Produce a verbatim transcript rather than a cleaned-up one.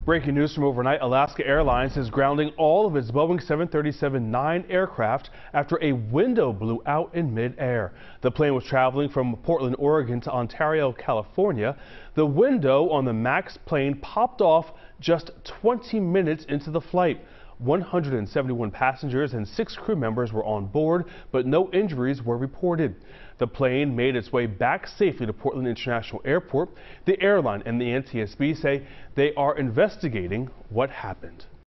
Breaking news from overnight, Alaska Airlines is grounding all of its Boeing seven thirty-seven nine aircraft after a window blew out in mid-air. The plane was traveling from Portland, Oregon to Ontario, California. The window on the MAX plane popped off just twenty minutes into the flight. one hundred seventy-one passengers and six crew members were on board, but no injuries were reported. The plane made its way back safely to Portland International Airport. The airline and the N T S B say they are investigating what happened.